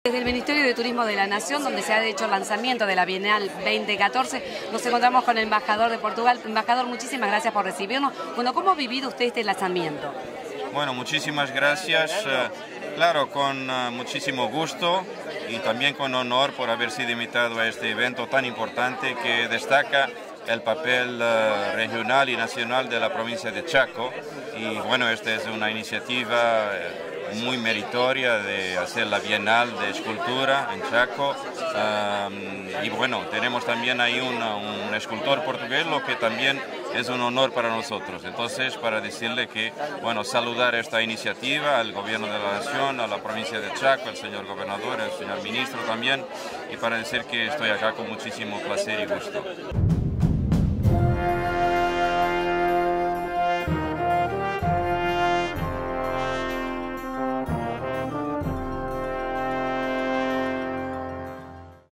Desde el Ministerio de Turismo de la Nación, donde se ha hecho el lanzamiento de la Bienal 2014, nos encontramos con el embajador de Portugal. Embajador, muchísimas gracias por recibirnos. Bueno, ¿cómo ha vivido usted este lanzamiento? Bueno, muchísimas gracias. Claro, con muchísimo gusto y también con honor por haber sido invitado a este evento tan importante que destaca el papel regional y nacional de la provincia de Chaco. Y bueno, esta es una iniciativa muy meritoria de hacer la Bienal de Escultura en Chaco. Y bueno, tenemos también ahí un escultor portugués, lo que también es un honor para nosotros. Entonces, para decirle que, bueno, saludar esta iniciativa al gobierno de la nación, a la provincia de Chaco, al señor gobernador, al señor ministro también, y para decir que estoy acá con muchísimo placer y gusto.